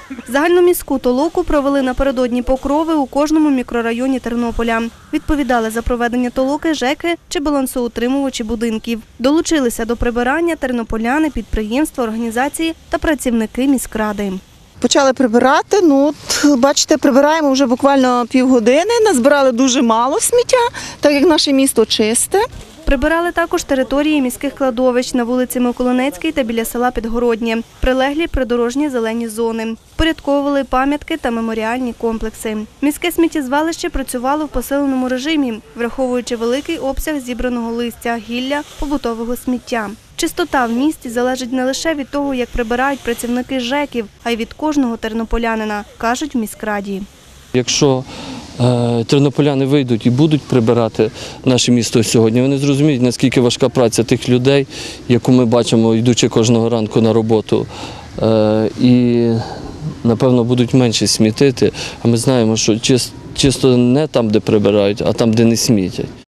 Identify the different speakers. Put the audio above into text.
Speaker 1: Загальноміську толоку провели напередодні Покрови у кожному мікрорайоні Тернополя. Відповідали за проведення толоки ЖЕКи чи балансоутримувачі будинків. Долучилися до прибирання тернополяни, підприємства, організації та працівники міськради.
Speaker 2: Почали прибирати, бачите, прибираємо вже буквально півгодини, назбирали дуже мало сміття, так як наше місто чисте.
Speaker 1: Прибирали також території міських кладовищ на вулиці Миколинецькій та біля села Підгороднє, прилеглі придорожні зелені зони. Впорядковували пам'ятки та меморіальні комплекси. Міське сміттєзвалище працювало в посиленому режимі, враховуючи великий обсяг зібраного листя, гілля, побутового сміття. Чистота в місті залежить не лише від того, як прибирають працівники ЖЕКів, а й від кожного тернополянина, кажуть в міськраді.
Speaker 3: Якщо тернополяни вийдуть і будуть прибирати наше місто сьогодні, вони зрозуміють, наскільки важка праця тих людей, яку ми бачимо, йдучи кожного ранку на роботу. І, напевно, будуть менше смітити, а ми знаємо, що чисто не там, де прибирають, а там, де не смітять.